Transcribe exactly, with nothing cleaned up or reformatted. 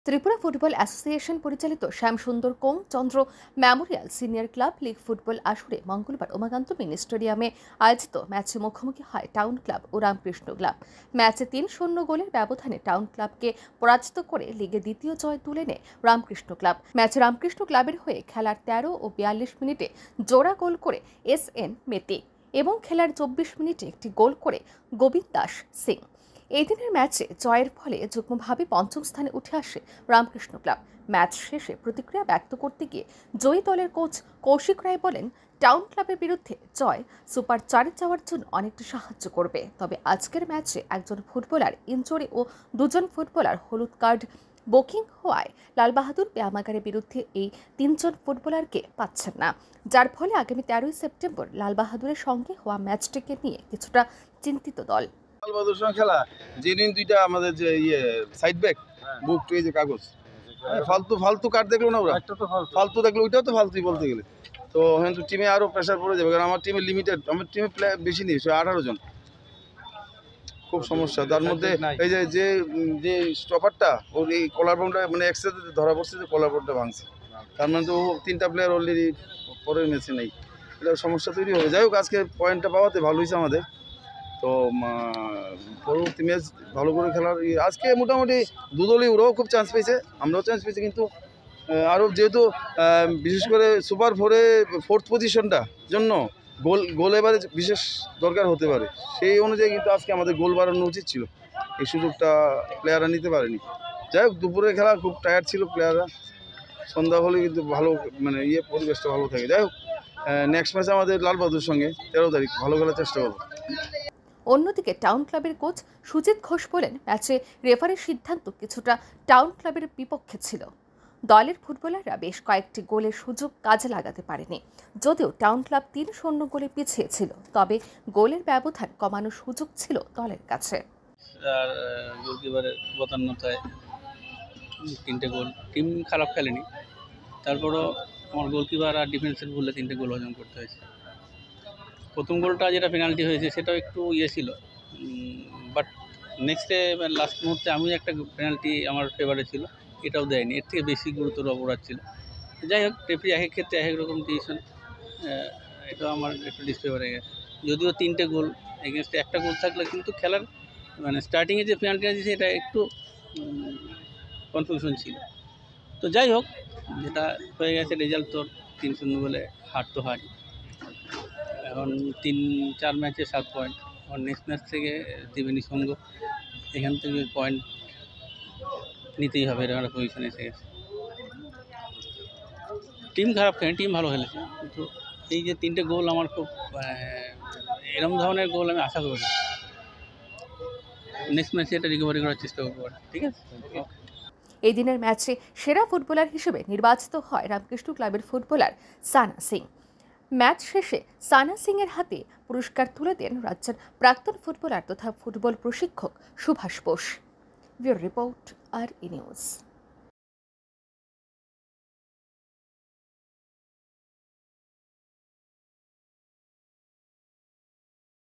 Tripura football association পরিচালিত Shyamsundar Komchandra memorial senior club league football আসরে মঙ্গলবার উমাকান্ত মিনি স্টেডিয়ামে আয়োজিত ম্যাচে মুখোমুখি হয় টাউন ক্লাব ও রামকৃষ্ণ ক্লাব। ম্যাচে তিন শূন্য গোলের ব্যবধানে টাউন ক্লাবকে পরাজিত করে লিগে দ্বিতীয় জয় তুলে নেয় রামকৃষ্ণ ক্লাব। ম্যাচে রামকৃষ্ণ ক্লাবের হয়ে খেলার তেরো ও বিয়াল্লিশ মিনিটে জোড়া গোল করে এস এন মেতে এবং খেলার চব্বিশ মিনিটে একটি গোল করে গোবিন্দ দাস সিং। এই দিনের ম্যাচে জয়ের ফলে যুগ্মভাবে পঞ্চম স্থানে উঠে আসে রামকৃষ্ণ ক্লাব। ম্যাচ শেষে প্রতিক্রিয়া ব্যক্ত করতে গিয়ে জয়ী দলের কোচ কৌশিক রায় বলেন, টাউন ক্লাবের বিরুদ্ধে জয় সুপার চারে যাওয়ার জন্য অনেকটা সাহায্য করবে। তবে আজকের ম্যাচে একজন ফুটবলার ইনজুরি ও দুজন ফুটবলার হলুদ কার্ড বুকিং হওয়ায় লালবাহাদুর ব্যায়ামাগারের বিরুদ্ধে এই তিনজন ফুটবলারকে পাচ্ছেন না, যার ফলে আগামী তেরোই সেপ্টেম্বর লালবাহাদুরের সঙ্গে হওয়া ম্যাচটিকে নিয়ে কিছুটা চিন্তিত দল। লালবাহাদুর সঙ্গে খেলা জেনুইন দুইটা আমাদের যে ইয়ে সাইড ব্যাক বুক এই যে কাগজ ফালতু ফালতু কার্ড দেখলো না, ওরা ফালতু দেখলো, ওইটাও তো ফালতুই বলতে গেলে। তো এখন তো টিমে আরও প্রেশার পড়ে যাবে, কারণ আমার টিমে লিমিটেড, আমার টিমে প্লেয়ার বেশি নেই, আঠারো জন। খুব সমস্যা। তার মধ্যে এই যে যে যে স্টপারটা ওর এই কলার বোনটা মানে একসাথে ধরা পড়ছে, যে কলার বোনটা ভাঙছে, তার মানে তো তিনটা প্লেয়ার অলরেডি পরের ম্যাচে নেই। এটা সমস্যা তৈরি হবে। যাই হোক, আজকে পয়েন্টটা পাওয়াতে ভালো হয়েছে আমাদের। তো পরবর্তী ম্যাচ ভালো করে খেলার আজকে মোটামুটি দুদলই, ওরাও খুব চান্স পেয়েছে, আমরাও চান্স পেয়েছি, কিন্তু আরও যেহেতু বিশেষ করে সুপার ফোরে ফোর্থ পজিশনটা জন্য গোল গোল এবারে বিশেষ দরকার হতে পারে, সেই অনুযায়ী কিন্তু আজকে আমাদের গোল বাড়ানো উচিত ছিল। এই সুযোগটা প্লেয়াররা নিতে পারেনি। যাই হোক, দুপুরে খেলা খুব টায়ার্ড ছিল প্লেয়াররা, সন্ধ্যা হলে কিন্তু ভালো মানে ইয়ে পরিবেশটা ভালো থাকে। যাই হোক, নেক্সট ম্যাচ আমাদের লালবাহাদুর সঙ্গে তেরো তারিখ ভালো খেলার চেষ্টা করবো। অন্যদিকে টাউন ক্লাবের কোচ সুজিত ঘোষ বলেন, ম্যাচে রেফারির সিদ্ধান্ত কিছুটা টাউন ক্লাবের বিপক্ষে ছিল। দলের ফুটবলাররা বেশ কয়েকটি গোলের সুযোগ কাজে লাগাতে পারেনি। যদিও টাউন ক্লাব তিন শূন্য গোলে পিছিয়ে ছিল, তবে গোলের ব্যবধান কমানোর সুযোগ ছিল দলের কাছে। আর গোলকিপারের বদান্যতায় তিনটে গোল, টিম খারাপ খেলেনি, তারপরও আমার গোলকিপার আর ডিফেন্সের ভুলে তিনটে গোল হজম করতে হয়েছে। প্রথম গোলটা যেটা পেনাল্টি হয়েছে সেটাও একটু ইয়ে ছিল, বাট নেক্সটে লাস্ট মুহূর্তে আমি একটা পেনাল্টি আমার ফেভারে ছিল, এটাও দেয়নি, এর থেকে বেশি গুরুতর অপরাধ ছিল। যাই হোক, রেফারি এক এক ক্ষেত্রে এক এক রকম ডিসিশন, এটাও আমার একটু ডিসফেভারে গেছে। যদিও তিনটে গোল এগেনস্টে একটা গোল থাকলে কিন্তু খেলার মানে স্টার্টিংয়ে যে পেনাল্টিটা দিয়েছে এটা একটু কনফিউশন ছিল। তো যাই হোক, যেটা হয়ে গেছে রেজাল্ট, তো তিন শূন্য বলে হার তো হারি। এখন তিন চার ম্যাচে সাত পয়েন্ট, এখন নেক্সট ম্যাচ থেকে ত্রিবেণী সঙ্গ, এখান থেকে পয়েন্ট নিতেই হবে, এরকম একটা পজিশনে এসে গেছে। টিম খারাপ খেলে, টিম ভালো খেলেছে, কিন্তু এই যে তিনটে গোল আমার খুব এরকম ধরনের গোল আমি আশা করি। নেক্সট ম্যাচে এটা রিকভারি করার চেষ্টা করবো, ঠিক আছে। এই দিনের ম্যাচে সেরা ফুটবলার হিসেবে নির্বাচিত হয় রামকৃষ্ণ ক্লাবের ফুটবলার সানা সিং। ম্যাচ শেষে সানা সিং এর হাতে পুরস্কার তুলে দেন রাজ্যের প্রাক্তন ফুটবলার তথা ফুটবল প্রশিক্ষক Subhash Bose. Bureau report, R E news.